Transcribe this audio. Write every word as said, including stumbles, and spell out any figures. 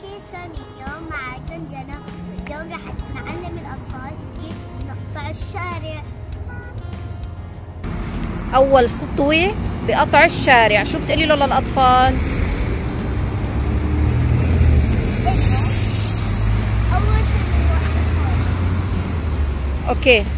أهلين ثاني يوم معكم جنى. اليوم راح نعلم الأطفال كيف نقطع الشارع. أول خطوة بقطع الشارع، شو بتقولي له للأطفال؟ أول شيء بنروح. أوكي.